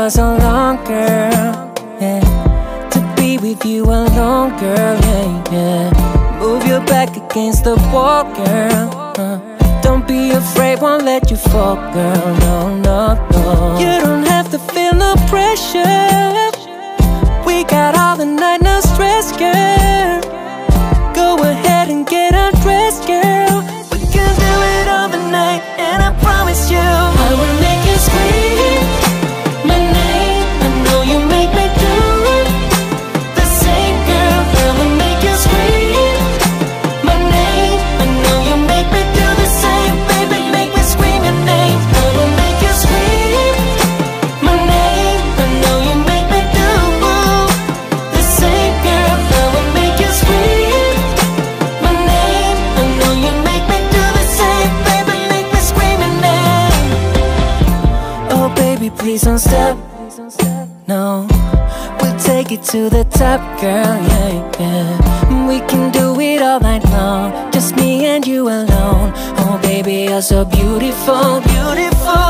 for so long, girl, yeah. To be with you alone, girl, yeah, yeah. Move your back against the wall, girl, don't be afraid, won't let you fall, girl, no, no, no. You don't have to feel no pressure. We got all the night, no stress, girl. Go ahead and get undressed, girl. We can do it overnight, and I promise you I will make you scream my name. I know you make me do the same, girl. I will make you scream my name. I know you make me do the same, baby. Make me scream your name. I will make you scream my name. I know you make me do the same, girl. I will make you scream my name. I know you make me do the same, baby. Make me scream your name. Oh baby, please don't stop, no. We'll take it to the top, girl, yeah, yeah. We can do it all night long, just me and you alone. Oh baby, you're so beautiful, beautiful.